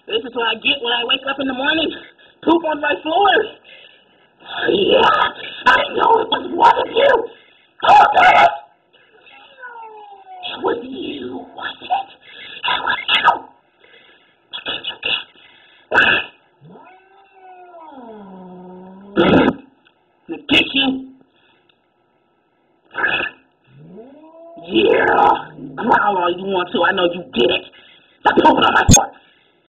This is what I get when I wake up in the morning. Poop on my floor. Yeah, I know it was one of you. Who did it? It was you, wasn't it? It was you. Can't you get? In the kitchen. Yeah, growl all you want to. I know you did it. Stop pooping on my floor.